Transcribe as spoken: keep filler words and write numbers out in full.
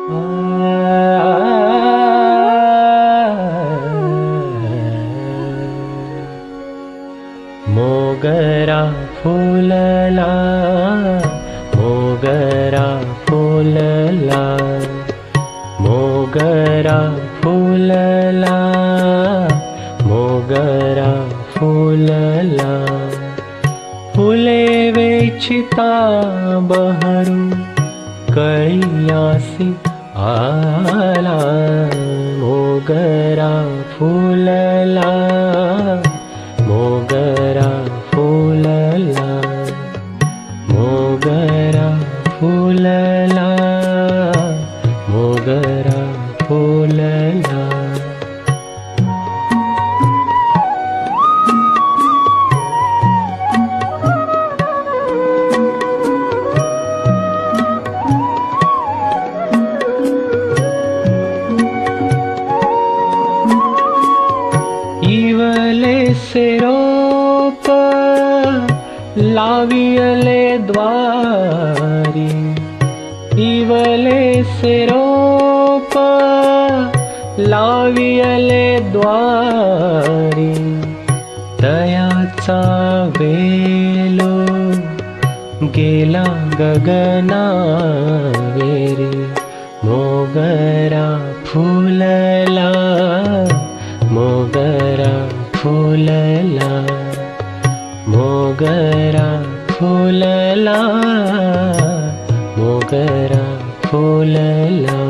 मोगरा फुलला, मोगरा फुलला, मोगरा फुलला, मोगरा फुलला. फुले वेचिता बहरू कळियासी आला. मोगरा फुलला, मोगरा फुलला, मोगरा फुलला, मोगरा फुलला. इवले से रोप लावियले द्वारी. इवले से रोप लावियले द्वारी. दयाचा वेलो गेला गगनावेरी. मोगरा फुलला, मोगरा फुलला, मोगरा फुलला, मोगरा फुलला.